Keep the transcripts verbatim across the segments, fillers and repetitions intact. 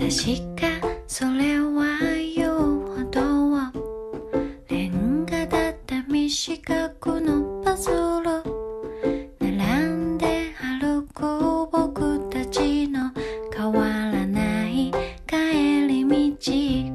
確かそれは言うほどレンガだった未四角のパズル並んで歩く僕たちの変わらない帰り道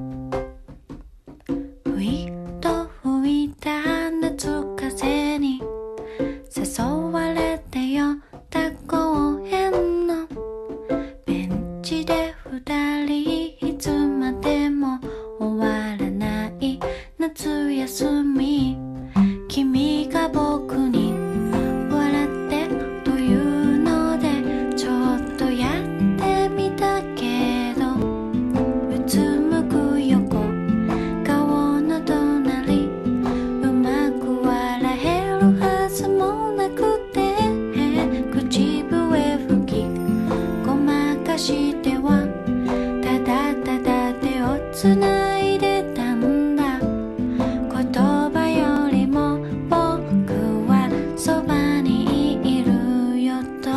ふいと吹いた夏風に誘われて寄った公園のベンチで二人いつまでも終わらない夏休み君が僕に笑ってというのでちょっとやってみたけどうつむく横顔の隣うまく笑えるはずもなくて口笛吹きごまかしてはただただ手をつないでたんだ言葉よりも僕はそばにいるよと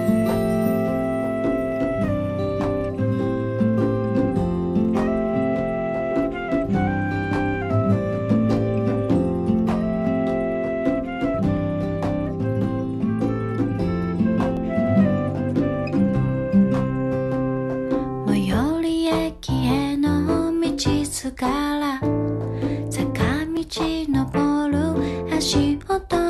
最寄り駅への道すがら坂道登る足音